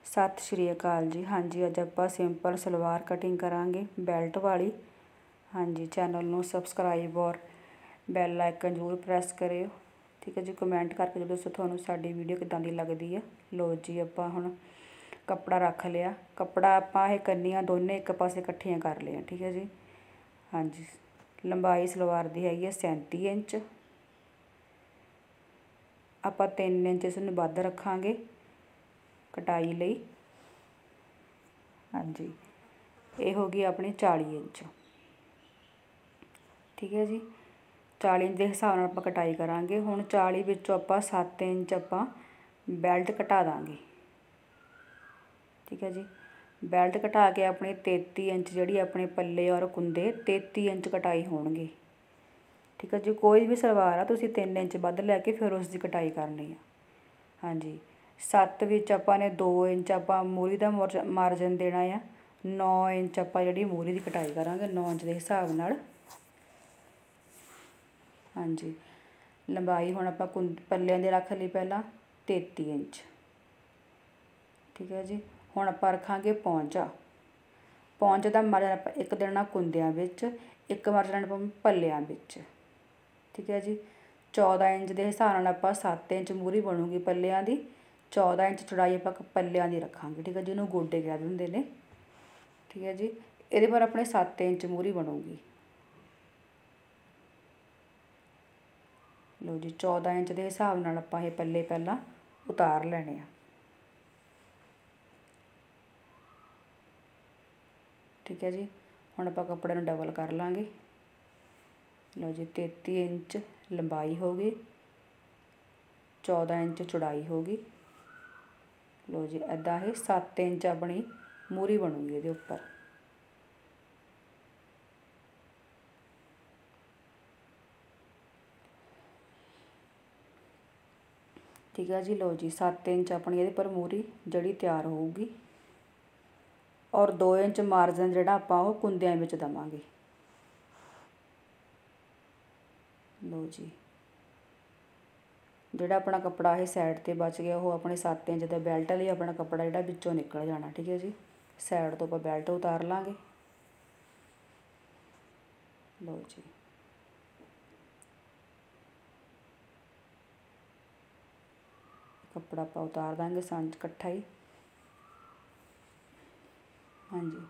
सत श्री अकाल जी। हाँ जी, अज आप सिंपल सलवार कटिंग करांगे बैल्ट वाली। हाँ जी, चैनल नूं सबसक्राइब और बैल आइकन जरूर प्रैस करियो। ठीक है जी, कमेंट करके जो दसो तुहानूं साडी वीडियो किदां दी लगदी है। लो जी, आपां हुण कपड़ा रख लिया। कपड़ा आपां ये कन्नियां दोने एक पासे इकट्ठियां कर लिया। ठीक है जी। हाँ जी, लंबाई सलवार दी हैगी 37 इंच। आपां 3 इंच इसनूं वध रखांगे कटाई लई। हाँ जी, ये होगी अपनी 40 इंच। ठीक है जी, 40 इंच के हिसाब नाल आपां कटाई करांगे। हुण 40 विचों आपां 7 इंच आपां बैल्ट घटा दांगे। ठीक है जी, बैल्ट घटा के अपनी 33 इंच जिहड़ी अपने पल्ले और कुंदे 33 इंच कटाई होणगे। ठीक है जी, कोई भी सलवार आ तुसीं 3 इंच वध लैके फिर उसकी कटाई करनी है। हाँ जी, 7 विच आपां ने 2 इंच आपां मूरी दा मार्जन देना है। 9 इंच आपां जिहड़ी मूरी दी कटाई करांगे 9 इंच के हिसाब नाल। हाँ जी, लंबाई हुण आपां पल्लियां दी रख लई पहलां 33 इंच। ठीक है जी, हुण आपां रखांगे पौंचा। पौंच दा मार्जन आपां एक देना कुंदियां विच, एक मार्जन आपां पल्लियां विच। ठीक है जी, 14 इंच के हिसाब नाल आपां 7 इंच मूरी बनूगी पल्लियां दी। 14 इंच चौड़ाई आपां पल्लियां दी रखांगे। ठीक है, जिन्होंने गोडे कह दिंदे ने। ठीक है जी, ये पर अपने 7 इंच मूरी बनूगी। लो जी, 14 इंच के हिसाब नाल आपां ये पल्ले पहलां उतार लेने आ। ठीक है जी, हुण आपां कपड़े नूं डबल कर लांगे। लो जी, 33 इंच लंबाई होगी, 14 इंच चौड़ाई होगी। लो जी, इदां ही 7 इंच अपनी मूरी बनूगी इहदे उपर। ठीक है जी, लो जी, 7 इंच अपनी इहदे पर मूरी जड़ी तैयार होगी। और 2 इंच मार्जन जिहड़ा आपां ओह कुंदियां विच देवांगे। लो जी, जिहड़ा अपना कपड़ा है साइड ते बच गया वो अपने 7 इंच के बैल्ट लई अपना कपड़ा जिहड़ा विचों निकल जाना। ठीक है जी, साइड तो आपां बैल्ट उतार लांगे। लो जी, कपड़ा आपां उतार देंगे सांझ इकट्ठा ही। हाँ जी,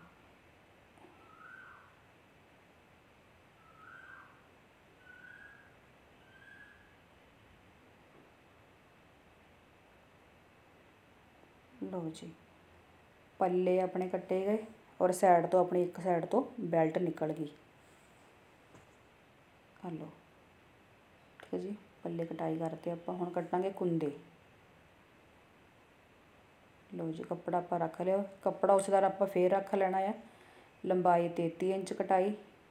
लो जी, पल्ले अपने कट्टे गए और साइड तो अपनी एक साइड तो बैल्ट निकल गई। हलो, ठीक है जी, पल्ले कटाई करते आपां। हुण कट्टांगे कुंदे। लो जी, कपड़ा आपां रख लिया। कपड़ा उस तरह आपां फिर रख लेना है। लंबाई 33 इंच कटाई।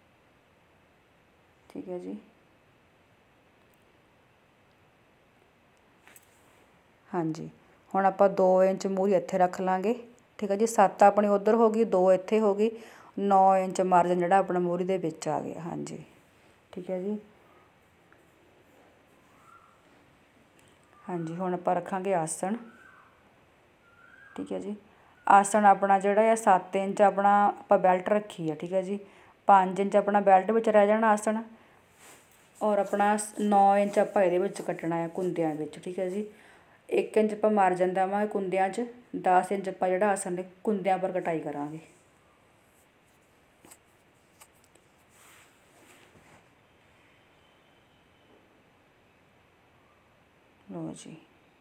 ठीक है जी। हाँ जी, हुण आपां 2 इंच मूरी इत्थे रख लांगे। ठीक है जी, 7 अपनी उधर हो गई, 2 इत्थे हो गई, 9 इंच मार्जन जिहड़ा अपना मूरी दे विच आ गया। हाँ जी, ठीक है जी। हाँ जी, हुण आपां रखांगे आसन। ठीक है जी, आसन अपना जिहड़ा है 7 इंच अपना आपां बैल्ट रखी है। ठीक है जी, 5 इंच अपना बैल्ट विच रह जाना आसन। और अपना 9 इंच आपां इहदे विच कट्टना है कुंदियां विच। ठीक है जी, 1 इंच आपां मार्जन देवांगे कुंदियां 'च, 10 इंच आपां जिहड़ा आसन कुंदियां पर कटाई करांगे। लो जी,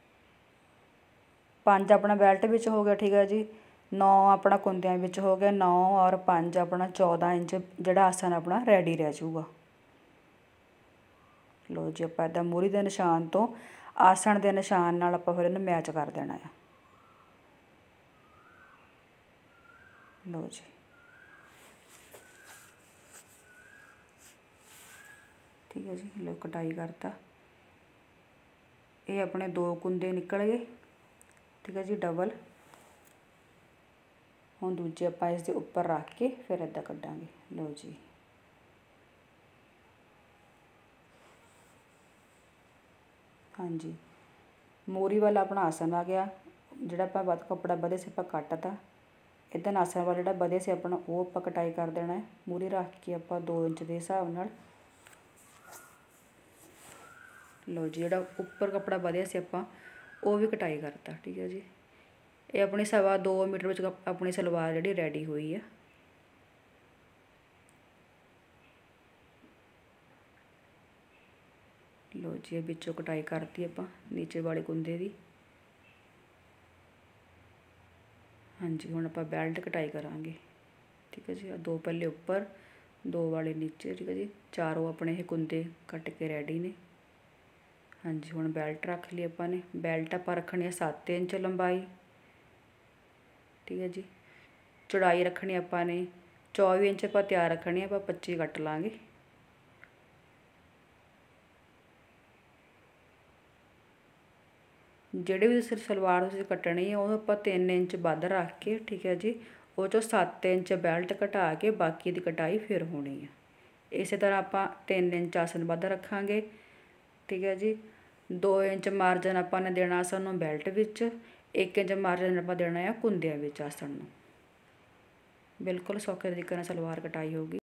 5 अपना बैल्ट विच हो गया। ठीक है जी, 9 अपना कुंदियां विच हो गया। 9 और 5 अपना 14 इंच जिहड़ा आसन अपना रेडी रह जाऊगा। लो जी, आपां इदां मूरी दे निशान तो आसन के निशान नाल आपां फिर इहनूं मैच कर देना है। लो जी, ठीक है जी, लो कटाई करता। ये अपने 2 कुंदे निकल गए। ठीक है जी, डबल। हुण दूजे आपां इस दे उपर रख के फिर इदां कड्डांगे। लो जी, हाँ जी, मूरी वाला अपना आसन आ गया ਜਿਹੜਾ ਆਪਾਂ ਵੱਧ ਕੱਪੜਾ ਵਧੇ ਸੀ ਆਪਾਂ ਕੱਟਤਾ। ਇੱਦਾਂ ਨਾਸਾਂ ਵਾਲਾ ਜਿਹੜਾ ਵਧੇ ਸੀ ਆਪਣਾ ਉਹ ਆਪਾਂ ਕਟਾਈ ਕਰ ਦੇਣਾ ਹੈ। ਮੂਹਰੇ ਰੱਖ ਕੇ ਆਪਾਂ 2 ਇੰਚ ਦੇ ਹਿਸਾਬ ਨਾਲ। ਲਓ ਜੀ, ਜਿਹੜਾ ਉੱਪਰ ਕੱਪੜਾ ਵਧਿਆ ਸੀ ਆਪਾਂ ਉਹ ਵੀ ਕਟਾਈ ਕਰਤਾ। ਠੀਕ ਹੈ ਜੀ, ਇਹ ਆਪਣੀ 2.25 ਮੀਟਰ ਵਿੱਚ ਆਪਣੀ ਸਲਵਾਰ ਜਿਹੜੀ ਰੈਡੀ ਹੋਈ ਆ। ਲਓ ਜੀ, ਇਹ ਵਿੱਚੋਂ ਕਟਾਈ ਕਰਤੀ ਆਪਾਂ ਨੀਚੇ ਵਾਲੇ ਕੁੰਦੇ ਦੀ। ਹਾਂਜੀ, ਹੁਣ ਆਪਾਂ ਬੈਲਟ ਕਟਾਈ ਕਰਾਂਗੇ। ਠੀਕ ਹੈ ਜੀ, 2 ਪੱਲੇ ਉੱਪਰ 2 ਵਾਲੇ ਨੀਚੇ। ਠੀਕ ਹੈ ਜੀ, ਚਾਰੋਂ ਆਪਣੇ ਇਹ ਕੁੰਦੇ ਕੱਟ ਕੇ ਰੈਡੀ ਨੇ। ਹਾਂਜੀ, ਹੁਣ ਬੈਲਟ ਰੱਖ ਲਈ ਆਪਾਂ ਨੇ। ਬੈਲਟ ਆਪਾਂ ਰੱਖਣੀ ਹੈ 7 ਇੰਚ ਲੰਬਾਈ। ਠੀਕ ਹੈ ਜੀ, ਚੌੜਾਈ ਰੱਖਣੀ ਆਪਾਂ ਨੇ 24 ਇੰਚ ਆਪਾਂ ਤਿਆਰ ਰੱਖਣੀ ਹੈ, ਆਪਾਂ 25 ਕੱਟ ਲਾਂਗੇ। ਜਿਹੜੇ ਵੀ ਤੁਸੀਂ ਸਲਵਾਰ ਤੁਸੀਂ ਕੱਟਣੀ ਹੈ ਉਹ ਆਪਾਂ 3 ਇੰਚ ਵੱਧ ਰੱਖ ਕੇ, ਠੀਕ ਹੈ ਜੀ, ਉਹ 'ਚੋਂ 7 ਇੰਚ ਬੈਲਟ ਘਟਾ ਕੇ ਬਾਕੀ ਦੀ ਕਟਾਈ ਫਿਰ ਹੋਣੀ ਹੈ। ਇਸੇ ਤਰ੍ਹਾਂ ਆਪਾਂ 3 ਇੰਚ ਆਸਣ ਵੱਧ ਰੱਖਾਂਗੇ। ਠੀਕ ਹੈ ਜੀ, 2 ਇੰਚ ਮਾਰਜਨ ਆਪਾਂ ਨੇ ਦੇਣਾ ਆਸਣ ਨੂੰ ਬੈਲਟ ਵਿੱਚ, 1 ਇੰਚ ਮਾਰਜਨ ਆਪਾਂ ਦੇਣਾ ਆ ਕੁੰਦਿਆਂ ਵਿੱਚ ਆਸਣ ਨੂੰ। ਬਿਲਕੁਲ ਸੌਖੇ ਤਰੀਕੇ ਨਾਲ ਸਲਵਾਰ ਕਟਾਈ ਹੋਊਗੀ।